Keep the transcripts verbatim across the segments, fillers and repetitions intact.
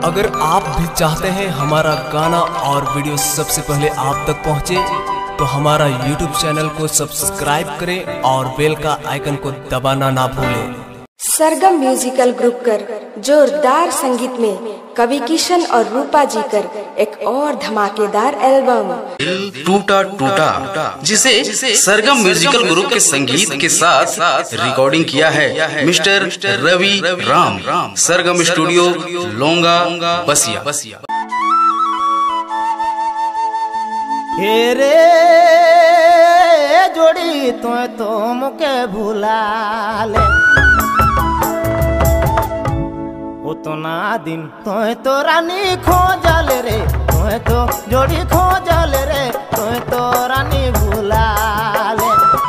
अगर आप भी चाहते हैं हमारा गाना और वीडियो सबसे पहले आप तक पहुंचे, तो हमारा यूट्यूब चैनल को सब्सक्राइब करें और बेल का आइकन को दबाना ना भूलें। सरगम म्यूजिकल ग्रुप कर जोरदार संगीत में कवि किशन और रूपा जी कर एक और धमाकेदार एल्बम टूटा टूटा, जिसे सरगम म्यूजिकल ग्रुप के संगीत के साथ रिकॉर्डिंग किया है मिस्टर रवि राम, सरगम स्टूडियो लोंगा बसिया। हेरे जोड़ी तो तो मुके भुला ले, उतना दिन तो तो रानी खोजल रे, तो तो जोड़ी खोजल रे, तो तो रानी भुला ले।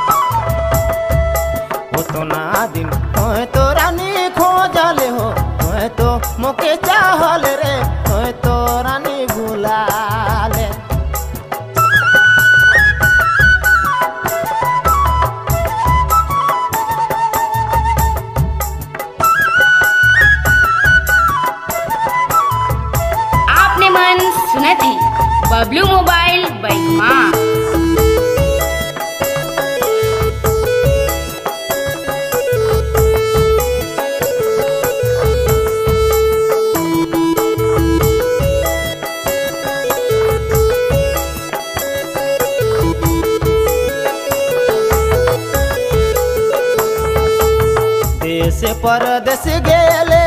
उतना दिन तो तो रानी खोजल हो, तो तो मुके चाहल रे, तो तो रानी भुला ले। सुना थी बबलू मोबाइल बैमा। देश परदेश गेले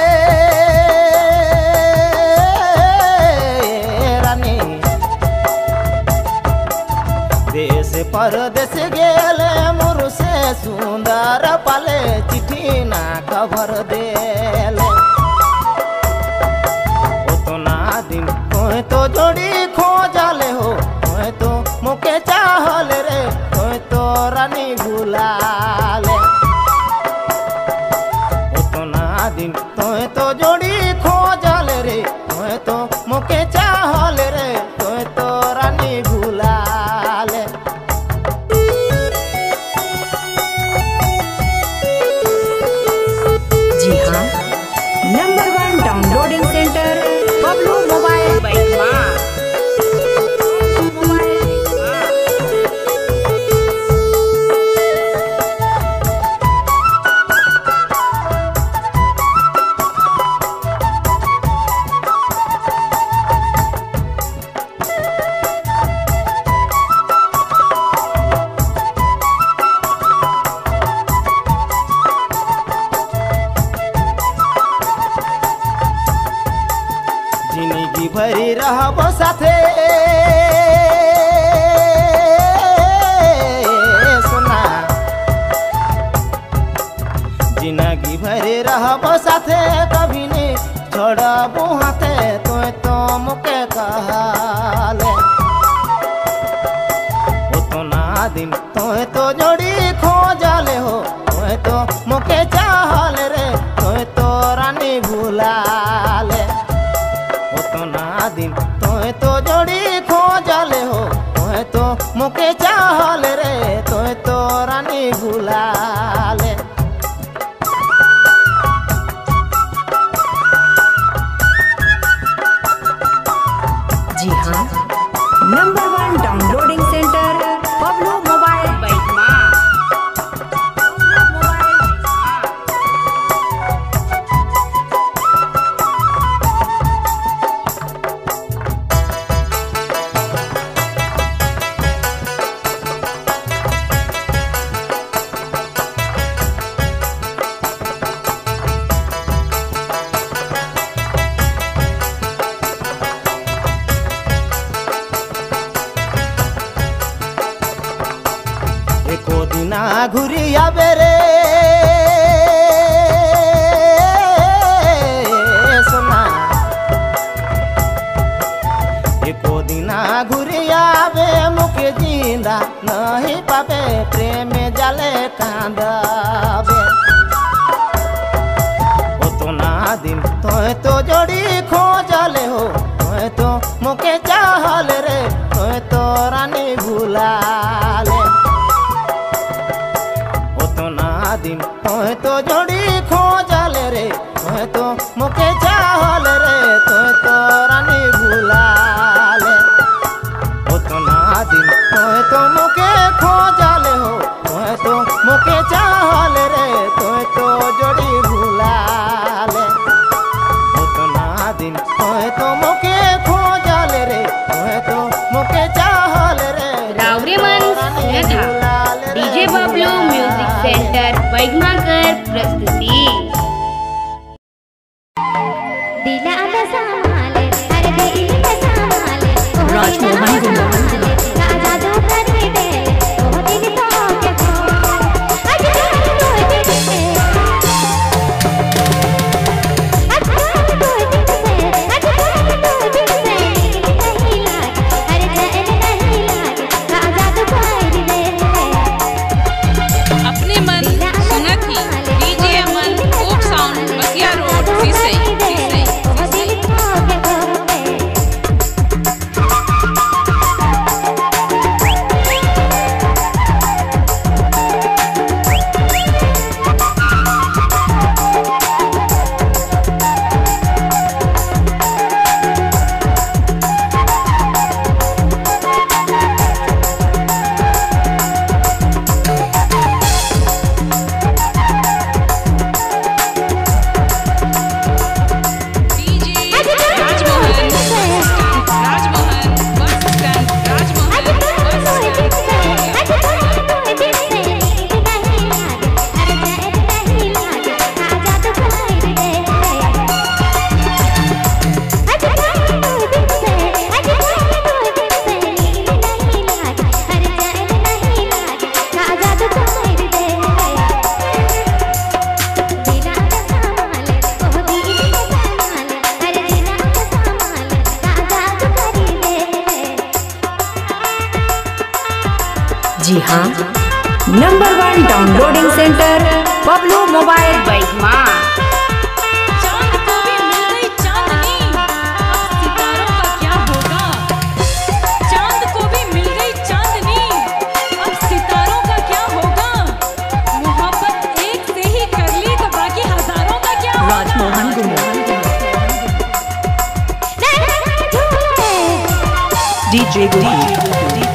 देश परदेश गेले, मुरु से सुंदर पाले, चिट्ठी ना खबर देले। उतना दिन कोई तो जोड़ी खोजले हो, कोई तो मुके चाहल रे, कोई तो रानी भुला ले। उतना दिन कोई तो जोड़ी खोजल रे, कोई तो मुके चाहल रे, कोई तो रानी भुला। जी हाँ, number one downloading center Bablu mobile Baigma. जिंदगी भरी रहब साथे सुना, जिंदगी भरी रहब साथे, कभी नहीं छोड़ब हाथे, तो तो मुके कहले। उतना दिन तो तो जोड़ी खोजले हो, तो तो मुके चाहल रे, तो तो रानी भुला ले। उतना दिन तो तो जोड़ी खोजले हो, तो तो मुके चाहल रे, तो तो रानी भुला ले। जी हाँ, number one downloading center Bablu mobile Baigma. एको दिना घुरी आबे रे सोना, एको दिना घुरी आबे, मुके जिंदा नहीं पाबे, प्रेम जाले कांदाबे। उतना दिन तो तो जोड़ी खोजले हो, तो तो मुके चाहल रे, तो तो रानी भुला ले। उतना दिन तो तो जोड़ी खोजल रे, तो मुके चाहल रे। डीजे बबलू म्यूजिक सेंटर बैगमाकर प्रस्तुति। जी हाँ, number one downloading center Bablu mobile Baigma. चांद को भी मिल गई चांदनी, अब सितारों का क्या होगा। चांद को भी मिल गई चांदनी, अब सितारों का क्या होगा। मोहब्बत एक से ही कर ली तो बाकी हजारों का क्या होगा। राजमोहन डीजे गुरु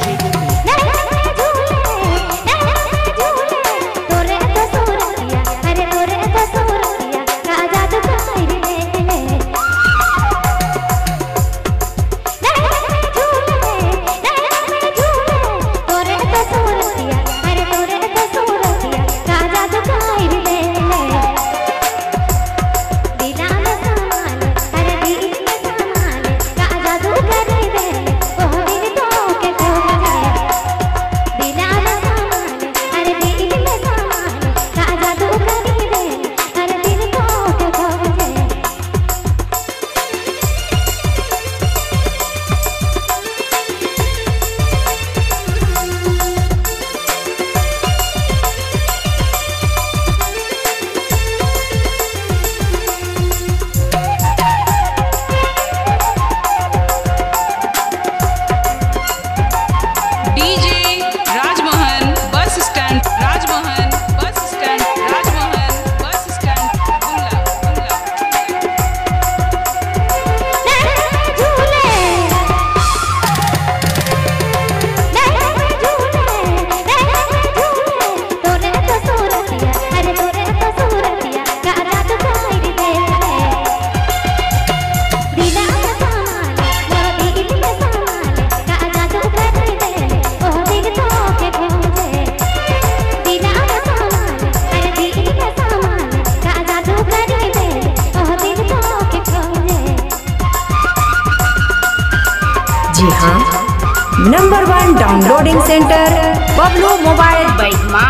जी हाँ, number one downloading center Bablu mobile Baigma.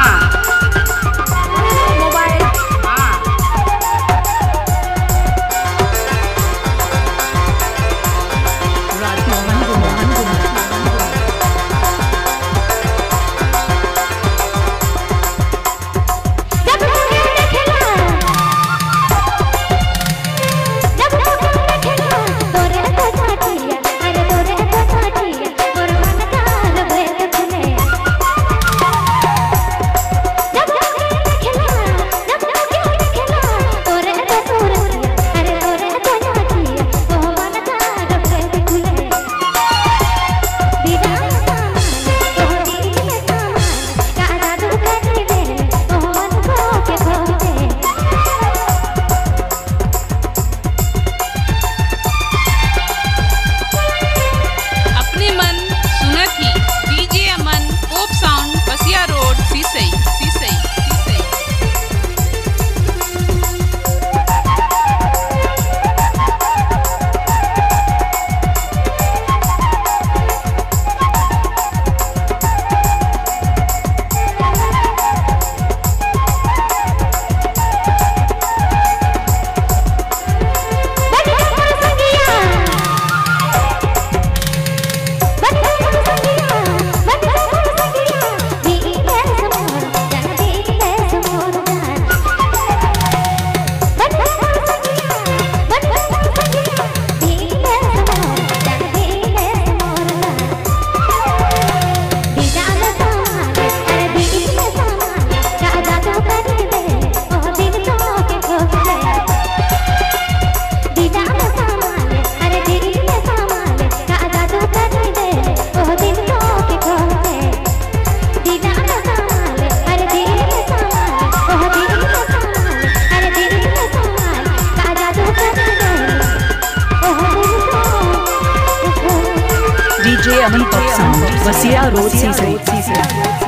Basiya road सीसरी।